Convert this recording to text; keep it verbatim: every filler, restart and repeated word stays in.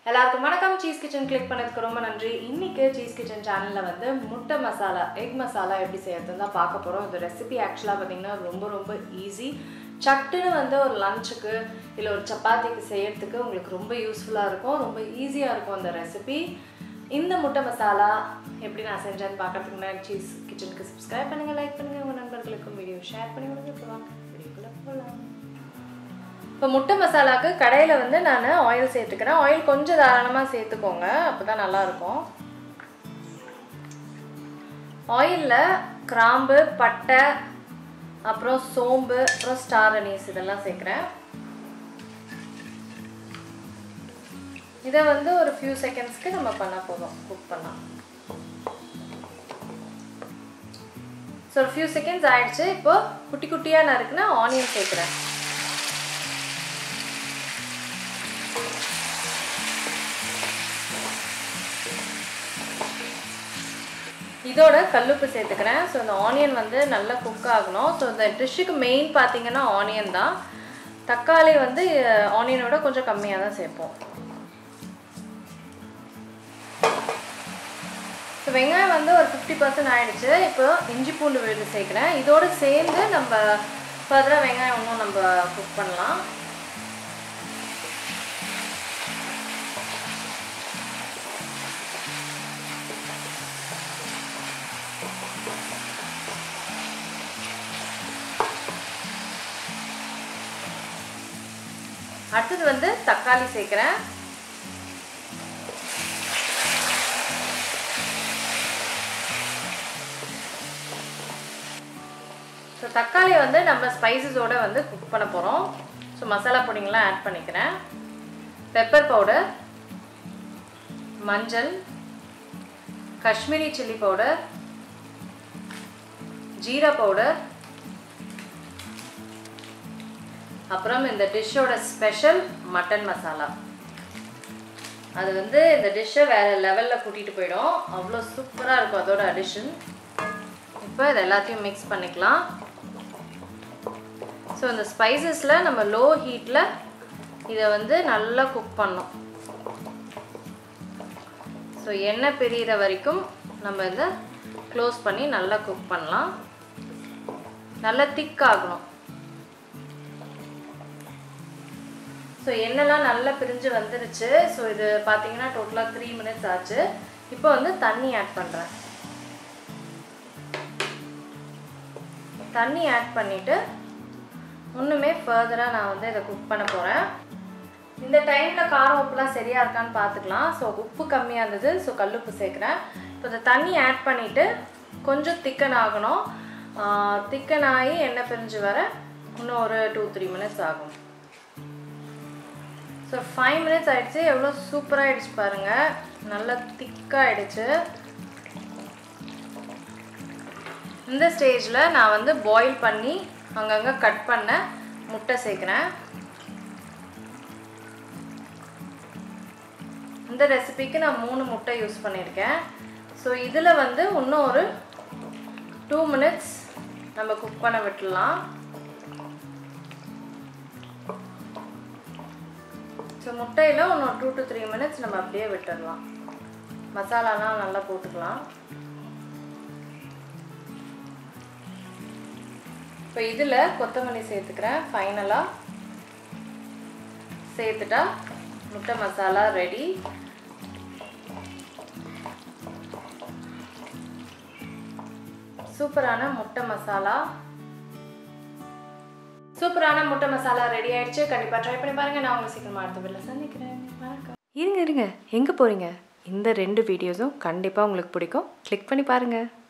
எல்லாருக்கும் வணக்கம். Cheese kitchen click பண்ணதுக்கு ரொம்ப நன்றி. இன்னைக்கு சீஸ் கிச்சன் சேனலில் வந்து முட்டை மசாலா எக் மசாலா எப்படி செய்யறதுன்னு தான் பார்க்க போகிறோம். இந்த ரெசிபி ஆக்சுவலாக பார்த்திங்கன்னா ரொம்ப ரொம்ப ஈஸி. சட்டுன்னு வந்து ஒரு லஞ்சுக்கு இல்லை ஒரு சப்பாத்திக்கு செய்யறதுக்கு உங்களுக்கு ரொம்ப யூஸ்ஃபுல்லாக இருக்கும், ரொம்ப ஈஸியாக இருக்கும் அந்த ரெசிபி. இந்த முட்டை மசாலா எப்படி நான் செஞ்சேன்னு பார்க்கறதுக்கு முன்னாடி சீஸ் கிச்சனுக்கு சப்ஸ்கிரைப் பண்ணுங்கள், லைக் பண்ணுங்கள், உங்கள் நண்பர்களுக்கும் வீடியோ ஷேர் பண்ணி விடுங்க. போகலாம் வீடியோக்குள்ளே போகலாம். இப்போ முட்டை மசாலாவுக்கு கடையில் வந்து நான் ஆயில் சேர்த்துக்கிறேன். ஆயில் கொஞ்சம் தாராளமாக சேர்த்துக்கோங்க, அப்போ தான் நல்லாயிருக்கும். ஆயிலில் கிராம்பு, பட்டை, அப்புறம் சோம்பு, அப்புறம் ஸ்டார் அனீஸ் இதெல்லாம் சேர்க்குறேன். இதை வந்து ஒரு ஃபியூ செகண்ட்ஸ்க்கு நம்ம பண்ணால் போதும், குக் பண்ணலாம். ஸோ ஒரு ஃபியூ செகண்ட்ஸ் ஆயிடுச்சு. இப்போ குட்டி குட்டியாக நான் இருக்குன்னா ஆனியன் சேர்க்குறேன். இதோட கல்லுப்பு சேர்த்துக்கிறேன். ஸோ இந்த ஆனியன் வந்து நல்லா குக் ஆகணும். ஸோ இந்த டிஷ்ஷுக்கு மெயின் பார்த்தீங்கன்னா ஆனியன் தான். தக்காளி வந்து ஆனியனோட கொஞ்சம் கம்மியாக தான் சேர்ப்போம். ஸோ வெங்காயம் வந்து ஒரு ஃபிஃப்டி பர்சன்ட் ஆகிடுச்சு. இப்போ இஞ்சி பூண்டு விழுது சேர்க்குறேன். இதோடு சேர்ந்து நம்ம ஃபர்தராக வெங்காயம் இன்னும் நம்ம குக் பண்ணலாம். அடுத்தது வந்து தக்காளி சேர்க்குறேன். ஸோ தக்காளியை வந்து நம்ம ஸ்பைசஸோடு வந்து குக் பண்ண போகிறோம். ஸோ மசாலா பொடிங்கெலாம் ஆட் பண்ணிக்கிறேன். பெப்பர் பவுடர், மஞ்சள், Kashmiri chilli powder, jeera powder, அப்புறம் இந்த டிஷ்ஷோட ஸ்பெஷல் மட்டன் மசாலா. அது வந்து இந்த டிஷ்ஷை வேறு லெவலில் கூட்டிகிட்டு போயிடும், அவ்வளோ சூப்பராக இருக்கும் அதோட அடிஷன். இப்போ இது எல்லாத்தையும் மிக்ஸ் பண்ணிக்கலாம். ஸோ இந்த ஸ்பைசஸில் நம்ம லோ ஹீட்டில் இதை வந்து நல்லா குக் பண்ணோம். ஸோ எண்ணெய் பிரிகிற வரைக்கும் நம்ம இதை க்ளோஸ் பண்ணி நல்லா குக் பண்ணலாம். நல்லா திக்காகணும். ஸோ எண்ணெய்லாம் நல்லா பிரிஞ்சு வந்துருச்சு. ஸோ இது பார்த்தீங்கன்னா டோட்டலாக த்ரீ மினிட்ஸ் ஆச்சு. இப்போ வந்து தண்ணி ஆட் பண்ணுறேன். தண்ணி ஆட் பண்ணிவிட்டு இன்னுமே ஃபர்தராக நான் வந்து இதை குக் பண்ண போகிறேன். இந்த டைமில் காரம் உப்புலாம் சரியாக இருக்கான்னு பார்த்துக்கலாம். ஸோ உப்பு கம்மியாக இருந்தது, ஸோ கல்லுப்பு சேர்க்குறேன். இப்போ இந்த தண்ணி ஆட் பண்ணிவிட்டு கொஞ்சம் திக்கன் ஆகணும். திக்கன் ஆகி எண்ணெய் பிரிஞ்சு வர இன்னும் ஒரு டூ த்ரீ மினிட்ஸ் ஆகும். ஸோ ஃபைவ் மினிட்ஸ் ஆகிடுச்சு. எவ்வளோ சூப்பராக ஆகிடுச்சு பாருங்கள், நல்லா திக்காக ஆகிடுச்சு. இந்த ஸ்டேஜில் நான் வந்து பாயில் பண்ணி அங்கங்கே கட் பண்ண முட்டை சேர்க்குறேன். இந்த ரெசிபிக்கு நான் மூணு முட்டை யூஸ் பண்ணியிருக்கேன். ஸோ இதில் வந்து இன்னும் ஒரு டூ மினிட்ஸ் நம்ம குக் பண்ண விட்டுடலாம். ஸோ முட்டையில் இன்னும் டூ டு த்ரீ மினிட்ஸ் நம்ம அப்படியே விட்டுடலாம். மசாலாலாம் நல்லா போட்டுக்கலாம். இப்போ இதில் கொத்தமல்லி சேர்த்துக்கிறேன். ஃபைனலாக சேர்த்துட்டா முட்டை மசாலா ரெடி. சூப்பரான முட்டை மசாலா சூப்பரான முட்டை மசாலா ரெடி ஆயிடுச்சு. கண்டிப்பாக ட்ரை பண்ணி பாருங்கள். நான் உங்களுக்கு சீக்கிரமாக அடுத்த வீடியோவில் சந்திக்கிறேன். வணக்கம். இருங்க இருங்க எங்கே போகிறீங்க? இந்த ரெண்டு வீடியோஸும் கண்டிப்பாக உங்களுக்கு பிடிக்கும். கிளிக் பண்ணி பாருங்கள்.